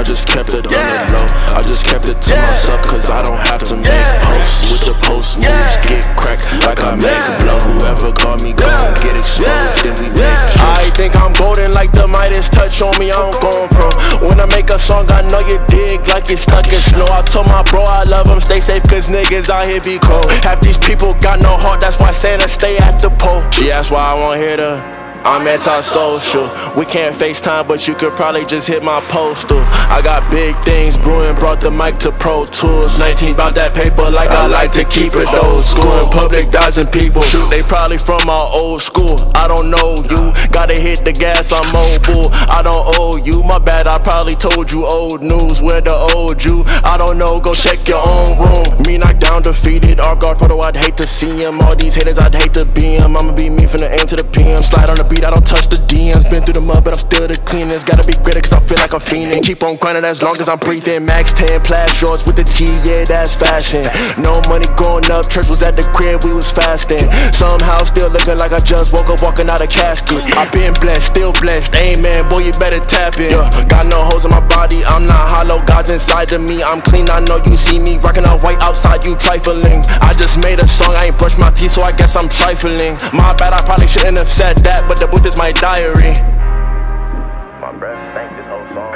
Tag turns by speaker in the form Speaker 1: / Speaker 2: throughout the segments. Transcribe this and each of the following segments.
Speaker 1: I just kept it on the low. I just kept it to myself, cause I don't have to make posts. With the post moves, get cracked like I make a blow. Whoever call me gon' get exposed, then we make jokes. I think I'm golden like the Midas touch on me, I'm going pro. When I make a song, I know you dig like it's stuck in snow. I told my bro I love him, stay safe cause niggas out here be cold. Half these people got no heart, that's why Santa stay at the pole. She asked why I won't hit her. I'm anti-social. We can't FaceTime, but you could probably just hit my postal. I got big things brewing, brought the mic to Pro Tools. 19 bout that paper like I like to keep it old school. In public dodging people, shoot, they probably from our old school. I don't know you, gotta hit the gas, I'm mobile. I don't owe you, my bad, I probably told you old news. Where the old you? I don't know, go check your own room. Me knocked down, defeated, off guard photo, I'd hate to see him. All these haters, I'd hate to be him. I'ma be me from the AM to the PM. Slide on the I don't touch the DMs, been through the mud, but I'm still the cleanest. Gotta be gritty, cause I feel like I'm fiending. Keep on grinding as long as I'm breathing. Max 10 plaid shorts with the T, yeah, that's fashion. No money growing up, church was at the crib, we was fasting. Somehow still looking like I just woke up walking out a casket. I been blessed, still blessed, amen, boy, you better tap it. Got no holes in my body, I'm not hollow, God's inside of me. I'm clean, I know you see me, rocking out white outside, you trifling. I just made a song, I ain't brushed my teeth, so I guess I'm trifling. My bad, I probably shouldn't have said that, but the booth is my diary. My breath stank this whole song.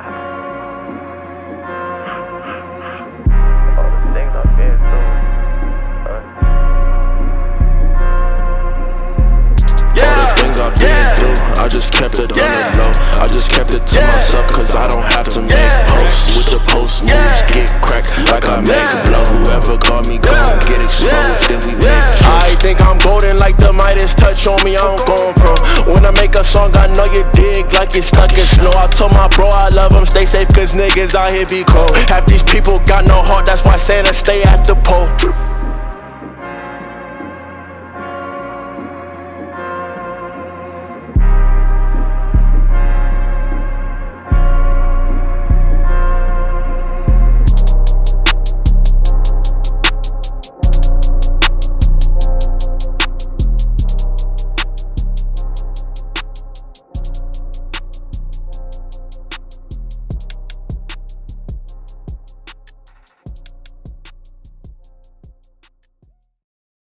Speaker 1: All the things I've been through. All the things I've been through, I just kept it on the low. I just kept it to myself, cause I don't have to make posts. With the post moves, get cracked like I make a blow. Whoever call me gon' get exposed, then we make jokes. I think I'm golden like the Midas touch on me, I'm going pro. When I make a song, I know you dig like it's stuck in snow. I told my bro I love him, stay safe cause niggas out here be cold. Half these people got no heart, that's why Santa stay at the pole.